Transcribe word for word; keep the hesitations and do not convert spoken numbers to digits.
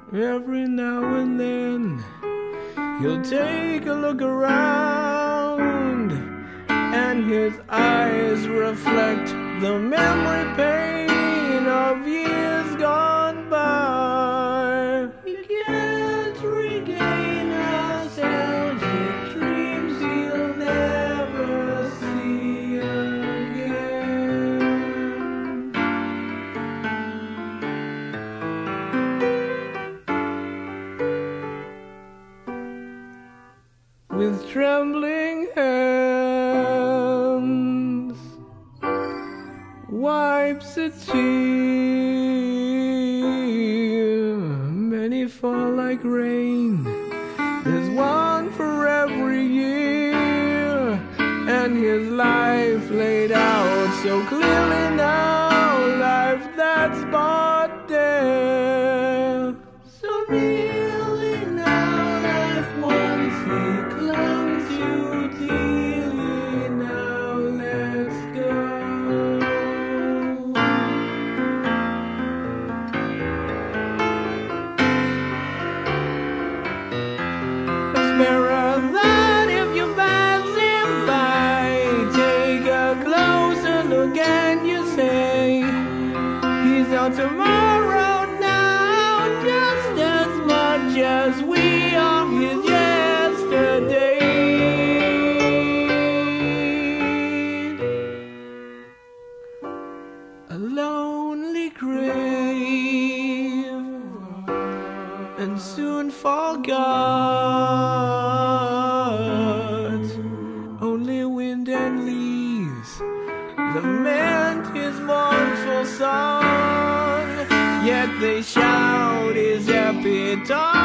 Every now and then he'll take a look around, and his eyes reflect the memory pain of years gone by. He can't regain nostalgic dreams he'll never see again. With trembling hands, wipes a tear. Many fall like rain. There's one for every year, and his life laid out so clearly now. Life that's but death. So nearly now, life once he clung to dearly. Now let's go. Bearer that if you pass him by, take a closer look and you say, he's out tomorrow now, just as much as we are his yesterday. A lonely grave, and soon forgot. Only wind and leaves lament his mournful song, yet they shout his epitaph.